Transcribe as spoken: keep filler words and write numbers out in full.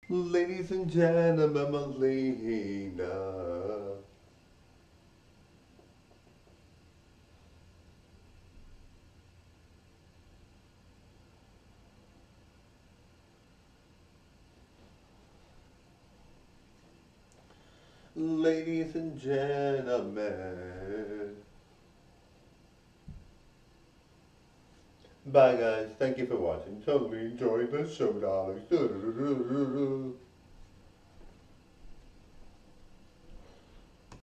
Ladies and gentlemen, Melina. Ladies and gentlemen. Bye guys, thank you for watching. Totally enjoyed the show, darling.